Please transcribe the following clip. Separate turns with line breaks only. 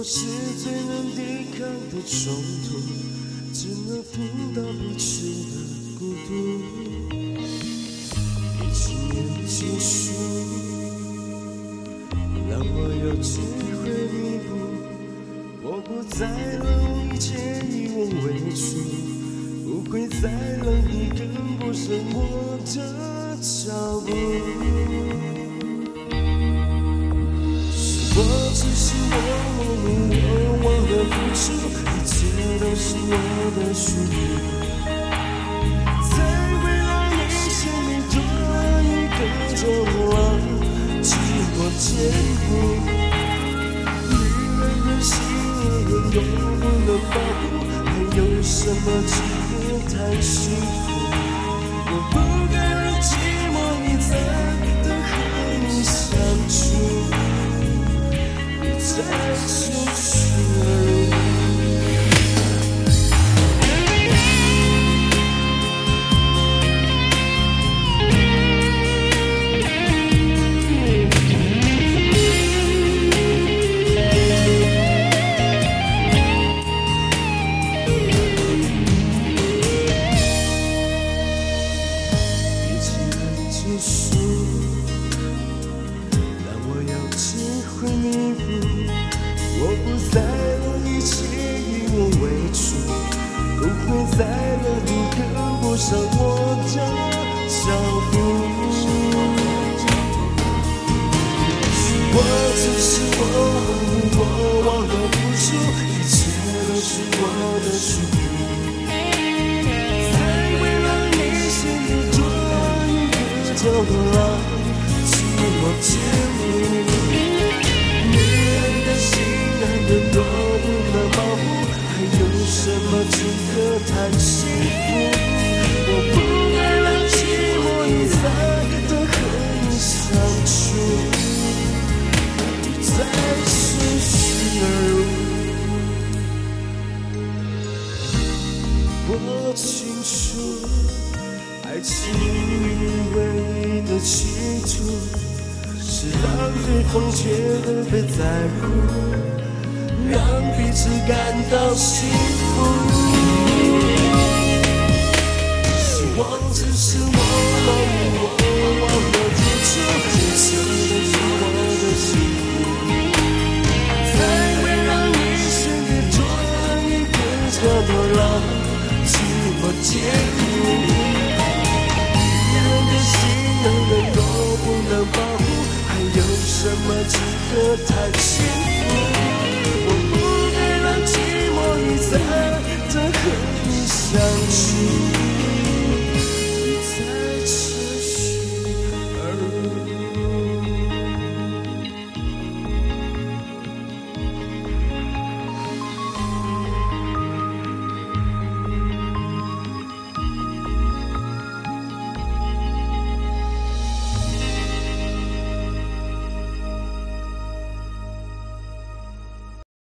是最能抵抗的冲突，只能听到彼此的孤独。一起年结束，让我有机会弥补。我不再让一切以我为主，不会再让你跟不上我的脚步。我只是我忘了付出，一切都是我的虚拟。在未来你前面多了一个走廊，替我肩负。女人的心又不能保护，还有什么资格谈幸福？我不该让寂寞一再的和你相处。再情绪而入。一起来结束，让我有机会弥补。我不再让一切以我为主，不会再让你跟不上我的脚步。我只是我忘了付出，一切都是我的虚拟。才会让你陷入多一个角落，替我肩负。男人若不能保护，还有什么资格谈幸福？我不该让寂寞一再的和你相处，再情绪而入。我清楚，爱情唯一的企图是让对方觉得被在乎，让彼此感到幸福。希望只是我忘了付出，一切都是我的幸福。才会让你陷入多一个角落，让寂寞肩负。女人的心，男人若不能保护，还有什么资格谈幸福？我不该让寂寞一再的和你相处。